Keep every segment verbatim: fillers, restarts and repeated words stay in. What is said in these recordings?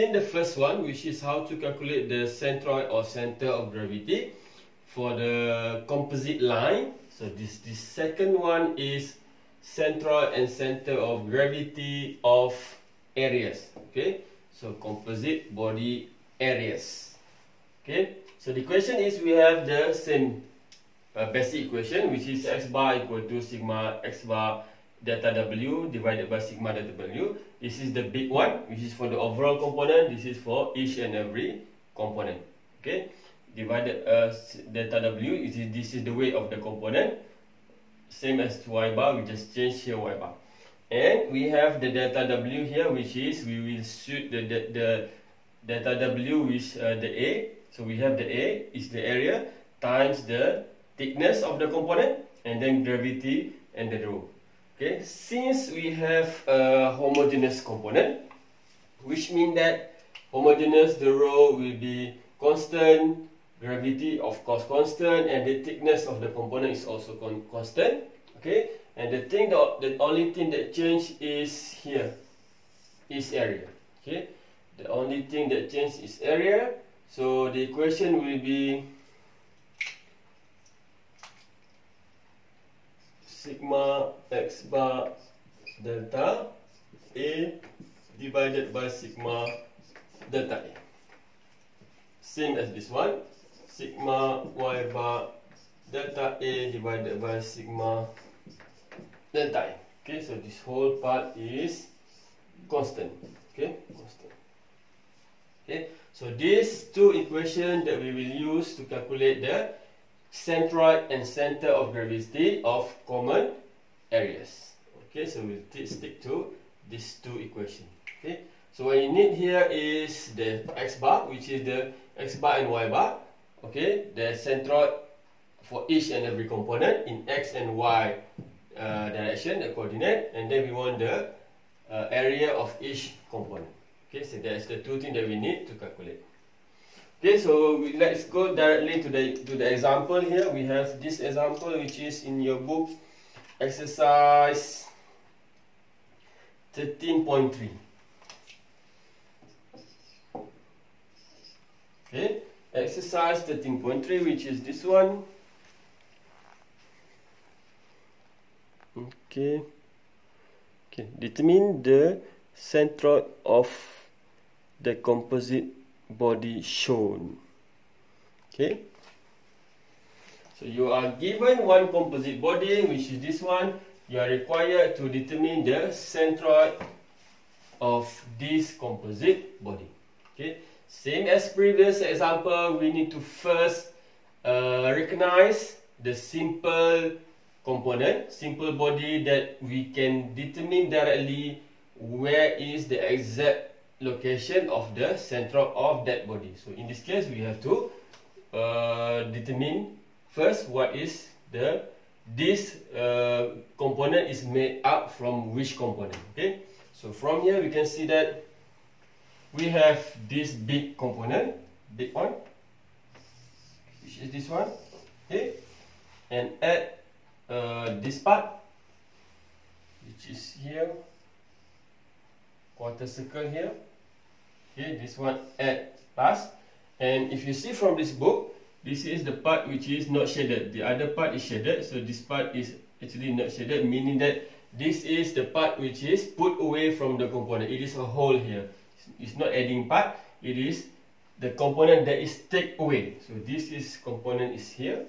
seen the first one, which is how to calculate the centroid or center of gravity for the composite line. So this, this second one is centroid and center of gravity of areas. Okay, so composite body areas. Okay, so the question is, we have the same uh, basic equation, which is x bar equal to sigma x bar delta W divided by sigma delta W. This is the big one, which is for the overall component. This is for each and every component. Okay, divided uh, delta W, is this is the weight of the component, same as y bar, we just change here y bar. And we have the delta W here, which is, we will shoot the, the, the delta W with uh, the A. So we have the A is the area times the thickness of the component, and then gravity and the rho. Okay, since we have a homogeneous component, which means that homogeneous, the rho will be constant, gravity of course constant, and the thickness of the component is also con constant. Okay, and the thing that the only thing that changed is here is area. Okay, the only thing that changed is area. So the equation will be sigma x bar delta A divided by sigma delta A. Same as this one, sigma y bar delta A divided by sigma delta A. Okay, so this whole part is constant. Okay, constant. Okay, so these two equations that we will use to calculate the centroid and center of gravity of common areas. Okay, so we'll stick to these two equations. Okay, so what you need here is the x bar, which is the x bar and y bar. Okay, the centroid for each and every component in x and y uh, direction, the coordinate, and then we want the uh, area of each component. Okay, so that's the two things that we need to calculate. Okay, so we, let's go directly to the to the example here. We have this example, which is in your book, exercise thirteen point three. Okay, exercise thirteen point three, which is this one. Okay. Okay, determine the centroid of the composite body shown. Okay, so you are given one composite body, which is this one. You are required to determine the centroid of this composite body. Okay, same as previous example, we need to first uh, recognize the simple component, simple body, that we can determine directly where is the exact location of the centroid of that body. So in this case, we have to uh, determine first what is the this uh, component is made up from which component. Okay, so from here we can see that we have this big component, big one, which is this one. Okay, and add uh, this part, which is here, quarter circle here. Okay, this one add plus, and if you see from this book, this is the part which is not shaded. The other part is shaded, so this part is actually not shaded, meaning that this is the part which is put away from the component. It is a hole here. It's not adding part. It is the component that is take away. So this is component is here.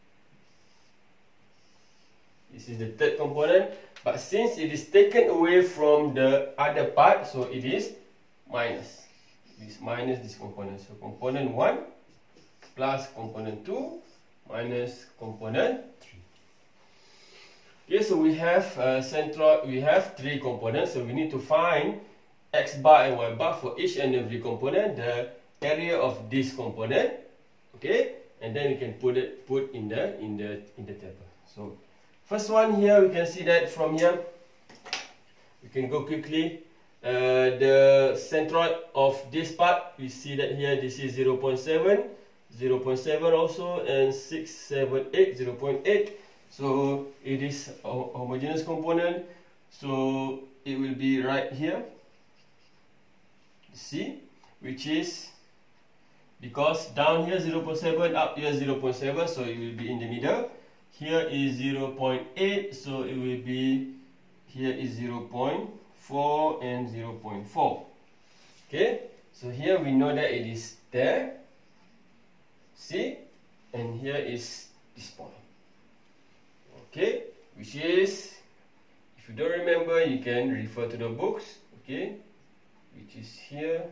This is the third component, but since it is taken away from the other part, so it is minus. This minus this component. So component one plus component two minus component three. Okay, so we have uh, centroid, we have three components, so we need to find x bar and y bar for each and every component, the area of this component. Okay, and then we can put it put in the in the in the table. So first one here, we can see that from here we can go quickly. Uh, the centroid of this part, we see that here this is zero point seven, zero point seven also, and six, seven, eight, zero point eight. So it is a homogeneous component, so it will be right here. See, which is, because down here zero point seven, up here zero point seven, so it will be in the middle. Here is zero point eight, so it will be, here is zero point four and zero point four. Okay, so here we know that it is there, see, and here is this point. Okay, which is, if you don't remember, you can refer to the books, okay, which is here.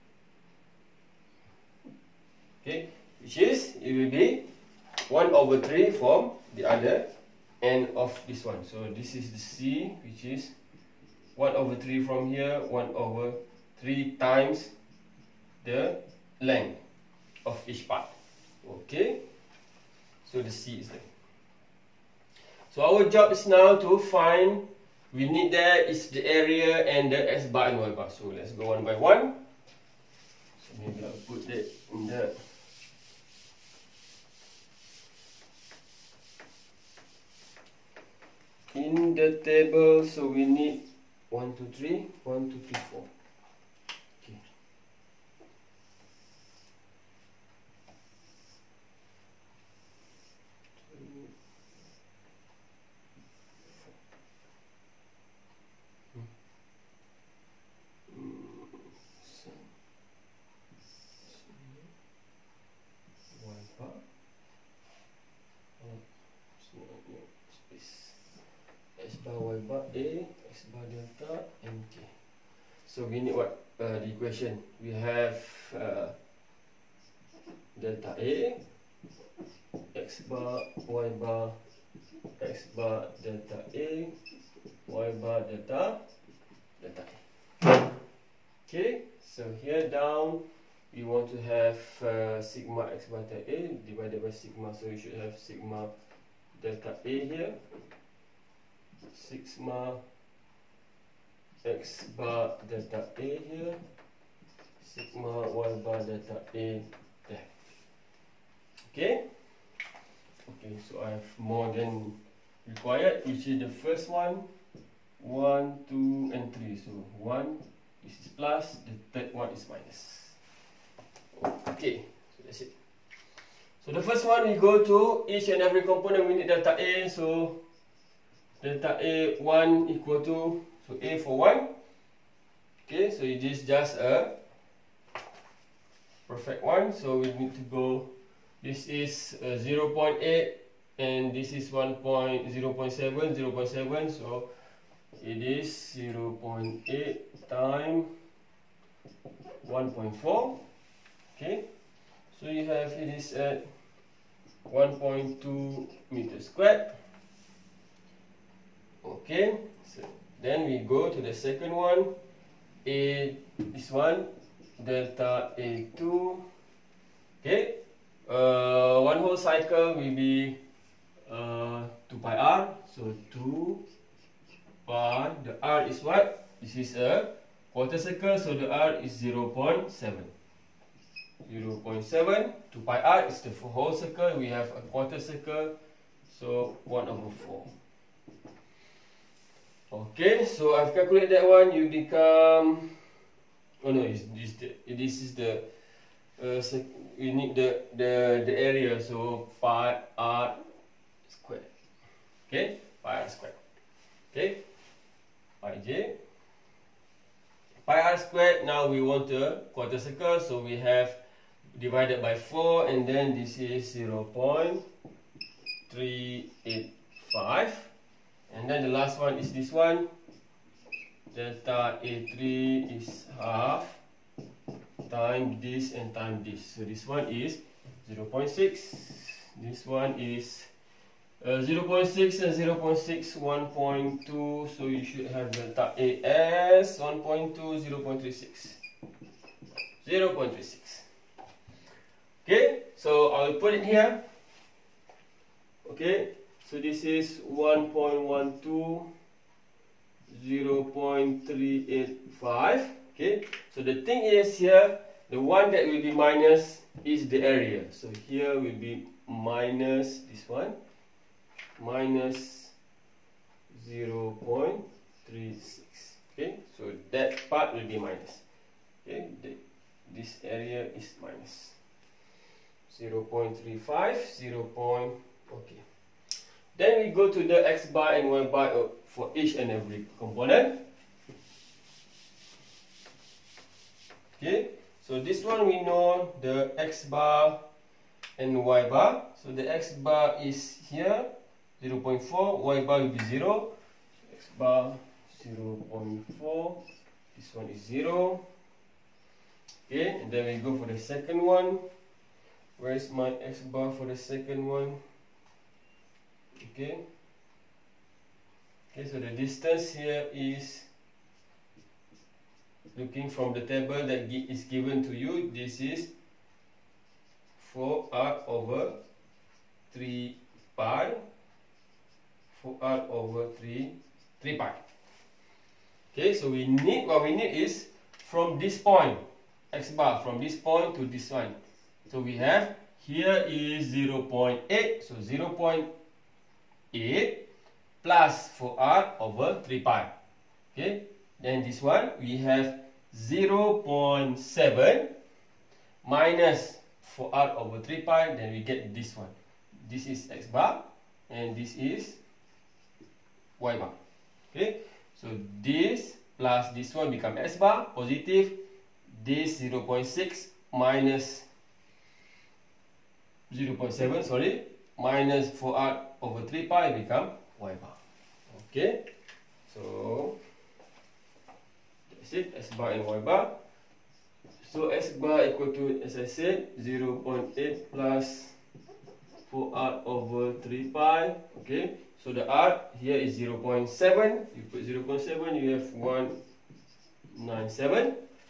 Okay, which is, it will be one over three from the other end of this one. So this is the C, which is one over three from here, one over three times the length of each part. Okay, so the C is there. So our job is now to find, we need that is the area and the X bar and Y bar. So let's go one by one. So maybe I'll put that in the in the table. So we need one, two, three, one, two, three, four. Okay. X bar, Y bar, A, X bar delta, and K. So we need what? Uh, the equation. We have uh, delta A, X bar, Y bar, X bar delta A, Y bar delta, delta A. Okay, so here down, we want to have uh, sigma X bar delta A divided by sigma. So we should have sigma delta A here. Sigma X bar delta A here, sigma Y bar delta A there. Okay, okay, so I have more than required, which is the first one, one, two, and three. So one, this is plus, the third one is minus. Okay, so that's it. So the first one, we go to each and every component, we need delta A. So delta A one equal to, so A for one. Okay, so it is just a perfect one. So we need to go, this is uh, zero point eight and this is one point zero point seven, zero point seven. So it is zero point eight times one point four. Okay, so you have, it is at one point two meters squared. Okay, so then we go to the second one, A, this one, delta A two. Okay, uh, one whole cycle will be uh, two pi r. So two pi, the r is what? This is a quarter circle, so the r is zero point seven. zero point seven, two pi r is the whole circle, we have a quarter circle, so one over four. Okay, so I've calculated that one. You become, oh no, it's, this, the, this is the, uh, you need the, the, the area, so pi r squared. Okay, pi r squared. Okay, pi j. Pi r squared, now we want a quarter circle, so we have divided by four, and then this is zero point three eight five. And then the last one is this one, delta A three is half times this and times this. So this one is zero point six, this one is uh, zero point six and zero point six, one point two. So you should have delta A as one point two, zero point three six. zero point three six. Okay, so I'll put it here. Okay. So this is one point one two, zero point three eight five. Okay, so the thing is here, the one that will be minus is the area. So here will be minus this one, minus zero point three six. Okay, so that part will be minus. Okay, the, this area is minus zero point three five, zero. Okay. Then we go to the x bar and y bar for each and every component. Okay, so this one we know the x bar and y bar. So the x bar is here, zero point four, y bar will be zero. X bar zero point four, this one is zero. Okay, and then we go for the second one. Where is my x bar for the second one? Okay. Okay, so the distance here is, looking from the table that is given to you, this is four r over three pi. four r over three, three pi. Okay, so we need, what we need is from this point, x bar, from this point to this one. So we have, here is zero point eight, so zero point eight plus four r over three pi. Okay, then this one we have zero point seven minus four r over three pi, then we get this one. This is x bar and this is y bar. Okay, so this plus this one become x bar, positive. This zero point six minus zero point seven, sorry, minus four r over three pi become y bar. Okay, so that's it, x bar and y bar. So x bar equal to, as I said, zero point eight plus four r over three pi. Okay, so the r here is zero point seven. You put zero point seven, you have one nine seven.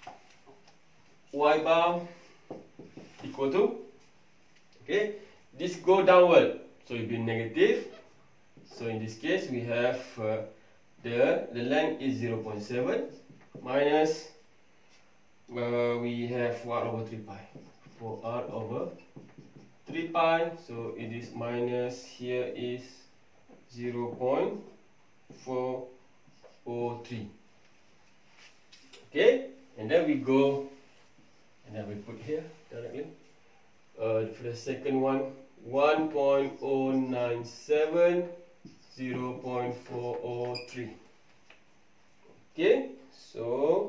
Y bar equal to, okay, this go downward, so it will be negative. So in this case we have uh, the the length is zero point seven minus uh, we have four r over three pi, four r over three pi, so it is minus, here is zero point four zero three. Okay, and then we go and then we put here directly. Uh, for the second one, one point zero nine seven, zero point four zero three. Okay, so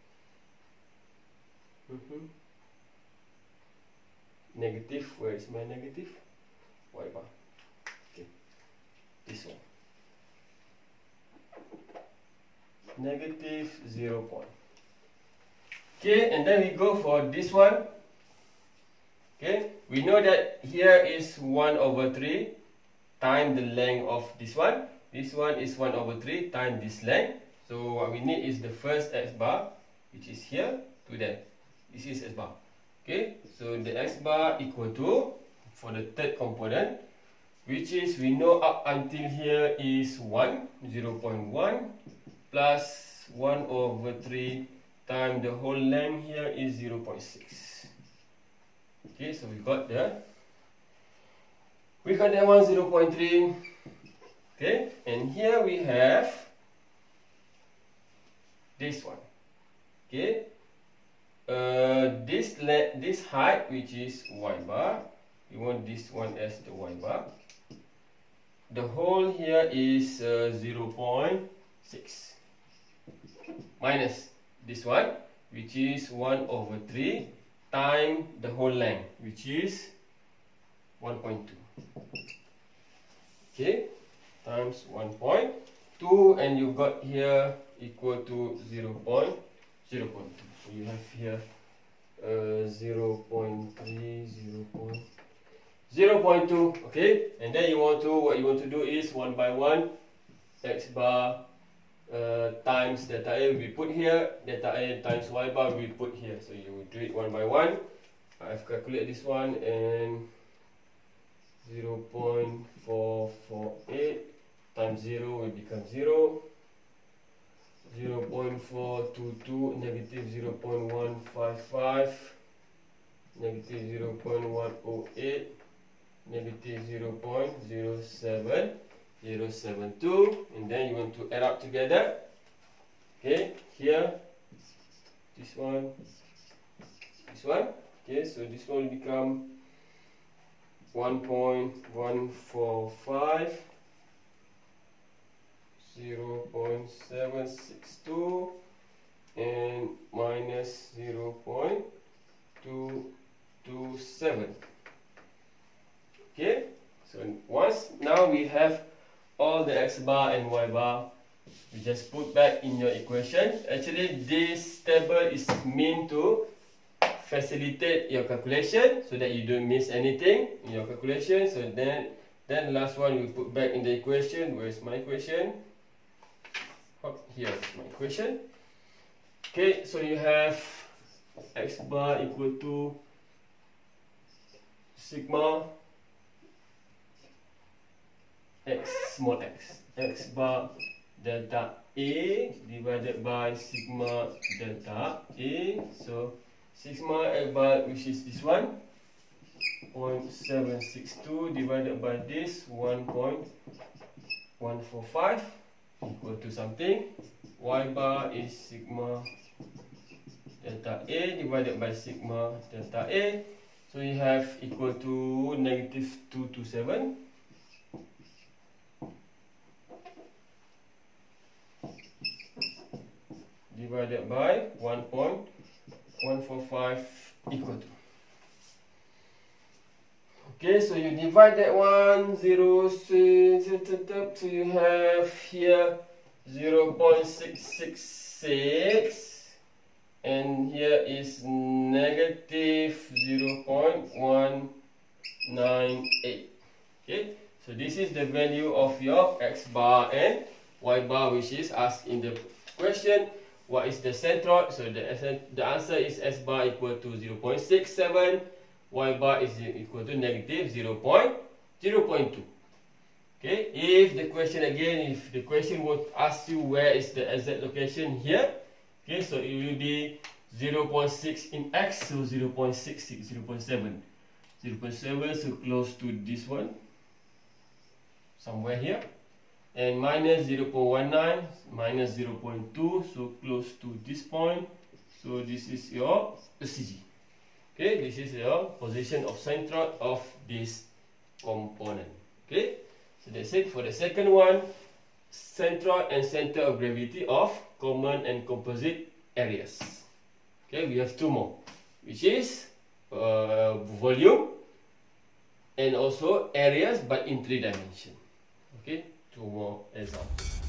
mm-hmm. Negative, where is my negative? Y bar. Okay, this one. Negative zero point. Okay, and then we go for this one. Okay, we know that here is one over three times the length of this one. This one is one over three times this length. So what we need is the first x bar, which is here, to there. This is x bar. Okay, so the x bar equal to, for the third component, which is, we know up until here is one, zero point one, plus one over three times the whole length here is zero point six. Okay, so we got the, we got that one, zero point three. Okay, and here we have this one. Okay, uh, this this height, which is y bar, we want this one as the y bar. The whole here is uh, zero point six minus this one, which is one over three times the whole length, which is one point two. Okay, times one point two, and you got here equal to zero point zero point two. So you have here uh, zero point three, zero point zero point two. Okay, and then you want to, what you want to do is one by one, x bar uh, times delta A will be put here, delta A times y bar will be put here. So you do it one by one. I've calculated this one, and zero point four four eight times zero will become zero. zero point four two two, negative zero point one five five, negative zero point one zero eight, negative zero point zero seven zero seven two, and then you want to add up together. Okay, here, this one, this one. Okay, so this one will become one point one four five, zero point seven six two, and minus zero point two two seven. Okay, so once now we have all the x bar and y bar, you just put back in your equation. Actually, this table is meant to facilitate your calculation so that you don't miss anything in your calculation. So then, then last one we put back in the equation. Where's my equation? Oh, here's my equation. Okay, so you have x bar equal to sigma x small x, x bar delta A divided by sigma delta A. So sigma x bar, which is this one, zero point seven six two divided by this one point one four five equal to something. Y bar is sigma delta A divided by sigma delta A. So you have equal to negative two hundred twenty-seven. Divided by one point one four five equal to. Okay, so you divide that one, zero, so you have here zero point six six six, and here is negative zero point one nine eight. Okay, so this is the value of your x bar and y bar, which is asked in the question. What is the centroid? So the, the answer is s bar equal to zero point six seven, y bar is equal to negative zero point zero point two. Okay, if the question again, if the question would ask you where is the exact location here, okay, so it will be zero point six in x, so zero point six six, zero point seven. zero point seven, so close to this one, somewhere here. And minus zero point one nine, minus zero point two, so close to this point. So this is your C G. Okay, this is your position of centroid of this component. Okay, so that's it for the second one, centroid and center of gravity of common and composite areas. Okay, we have two more, which is uh, volume and also areas, but in three dimensions. Okay, two more examples.